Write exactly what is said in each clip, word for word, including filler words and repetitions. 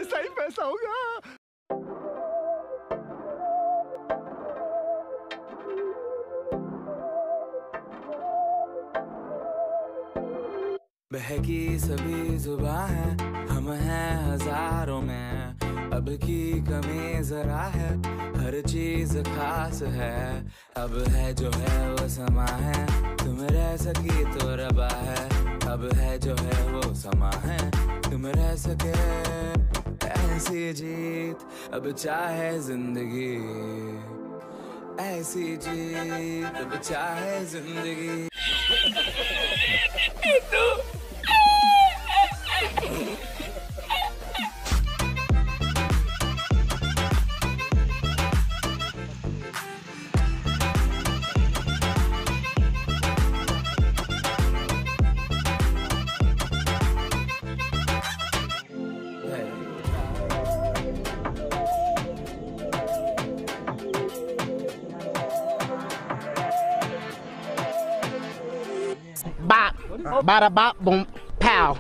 पैसा ही पैसा होगा। बहकी सभी जुबां है, हम हैं हजारों में, अब की कमी जरा है, हर चीज खास है, अब है जो है वो समा है, तुम रह सकी तो रबा है, अब है जो है वो समा है, तुम रह सके ऐसी जीत, अब चाहे जिंदगी ऐसी जीत, अब चाहे जिंदगी। Bop, bada bop, boom, pow.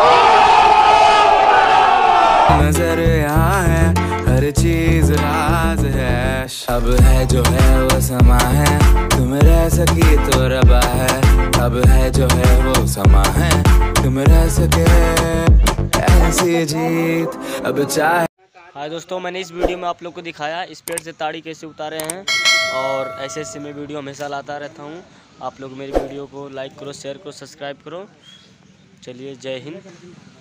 नजर यहाँ है, हर चीज राज है, अब है जो है वो समा है, तुम रह सकी तो रबा है, अब है जो है वो समा है, तुम रह सके ऐसी जीत, अब चाहे। हाय दोस्तों, मैंने इस वीडियो में आप लोग को दिखाया इस पेड़ से ताड़ी कैसे उतारे हैं, और ऐसे ऐसे मैं वीडियो हमेशा लाता रहता हूँ। आप लोग मेरी वीडियो को लाइक करो, शेयर करो, सब्सक्राइब करो। चलिए, जय हिंद।